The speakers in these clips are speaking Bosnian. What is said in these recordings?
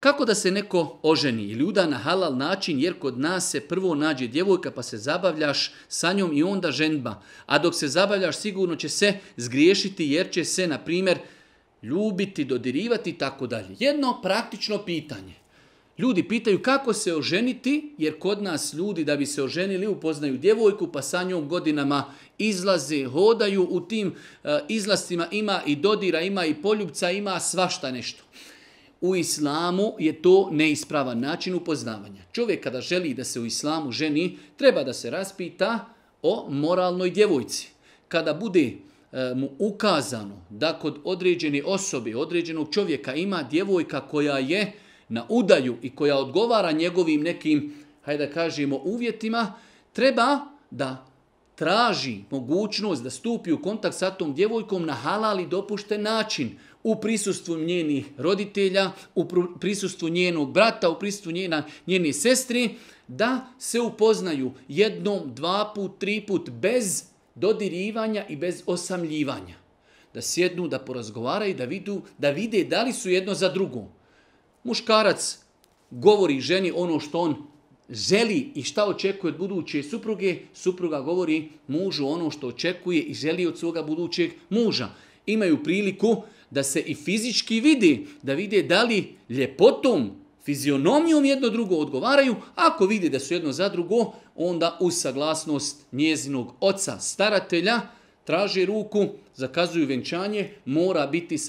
Kako da se neko oženi ili uda na halal način, jer kod nas se prvo nađe djevojka pa se zabavljaš sa njom i onda ženba. A dok se zabavljaš sigurno će se zgriješiti jer će se, na primjer, ljubiti, dodirivati i tako dalje. Jedno praktično pitanje. Ljudi pitaju kako se oženiti, jer kod nas ljudi da bi se oženili upoznaju djevojku pa sa njom godinama izlaze, hodaju. U tim izlascima ima i dodira, ima i poljubca, ima svašta nešto. U islamu je to neispravan način upoznavanja. Čovjek kada želi da se u islamu ženi, treba da se raspita o moralnoj djevojci. Kada bude mu ukazano da kod određene osobe, određenog čovjeka ima djevojka koja je na udaju i koja odgovara njegovim nekim, hajde da kažemo, uvjetima, treba da traži mogućnost da stupi u kontakt sa tom djevojkom na halal i dopušten način, u prisustvu njenih roditelja, u prisustvu njenog brata, u prisustvu njene sestre, da se upoznaju jednom, dva put, tri put, bez dodirivanja i bez osamljivanja. Da sjednu, da porazgovaraju, da vide da li su jedno za drugo. Muškarac govori ženi ono što on želi i šta očekuje od buduće supruge, supruga govori mužu ono što očekuje i želi od svoga budućeg muža. Imaju priliku da se i fizički vidi, da vide da li ljepotom, fizionomijom jedno drugo odgovaraju. Ako vide da su jedno za drugo, onda uz saglasnost njezinog oca, staratelja, traže ruku, zakazuju venčanje, mora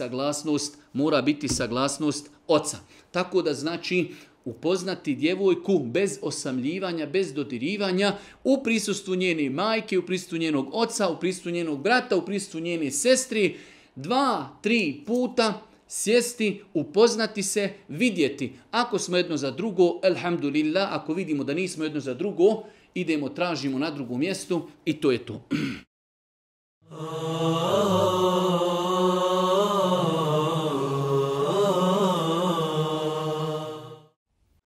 biti saglasnost oca. Tako da znači upoznati djevojku bez osamljivanja, bez dodirivanja, u prisustvu njene majke, u prisustvu njenog oca, u prisustvu njenog brata, u prisustvu njene sestri, 2-3 puta sjesti, upoznati se, vidjeti. Ako smo jedno za drugo, elhamdulillah, ako vidimo da nismo jedno za drugo, idemo, tražimo na drugom mjestu i to je to.